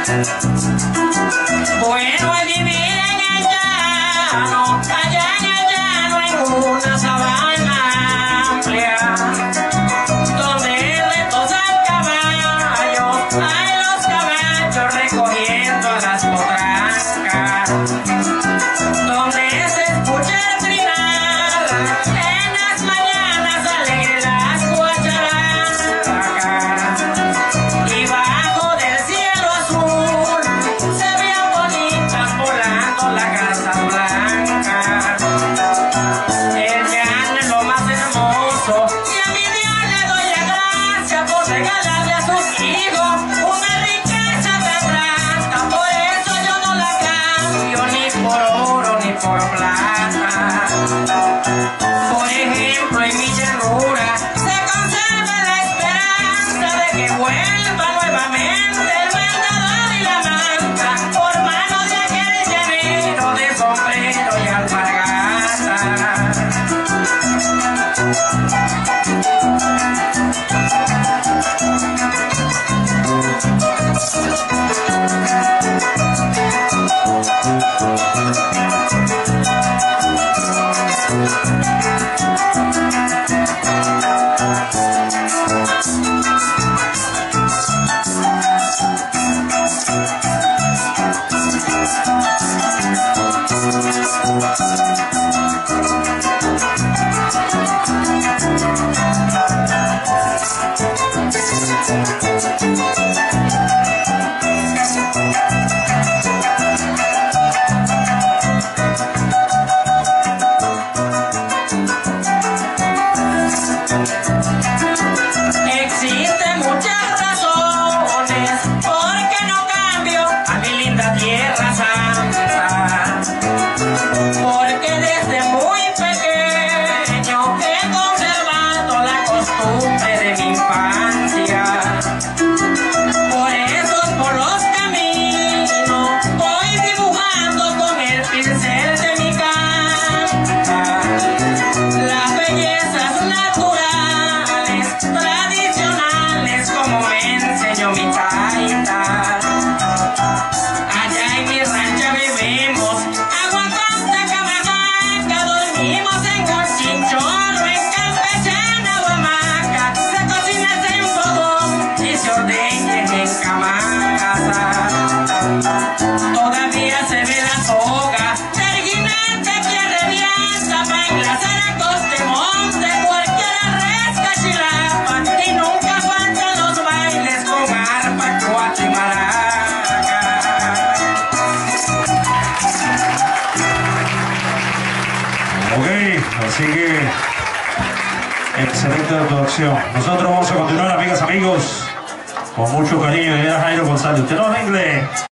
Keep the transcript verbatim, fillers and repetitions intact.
Bueno es vivir en el llano, allá en el llano, en una sabana amplia, donde retosan caballos, hay los caballos recogiendo a las potrancas, donde se escucha el trinar, en las mañanas alegres las guacharacas, y bajo del cielo azul se veían bonitas volando la garza blanca. El llano es lo más hermoso y a mi Dios le doy la gracia por regalarle a sus hijos una riqueza tan grande. Por eso yo no la cambio ni por oro ni por plata. Por ejemplo, en mi llanura se conserva la esperanza de que vuelva nuevamente el vendedor y la manta por manos de aquel llanero de sombrero y alpargata. Existen muchas razones por qué no cambio a mi linda tierra santa, porque desde muy pequeño he conservado la costumbre de mi infancia. Por eso por los caminos voy dibujando con el pincel de mi canta las bellezas naturales, tradicionales, como me enseñó mi taita. Allá en mi rancha bebemos agua tanta camanaca, dormimos en un chinchorro, en campechana o hamaca, se cocina en fogón y se ordeña en camasa. Todavía se ve la soga del jinete que revienta pa' enlazar a coste monte cualquiera resca chilapa, y nunca faltan los bailes con arpa, cuatro y maraca. Ok, así que excelente actuación. Nosotros vamos a continuar, amigas, amigos, con mucho cariño. Y era Jairo González. Usted no habla inglés.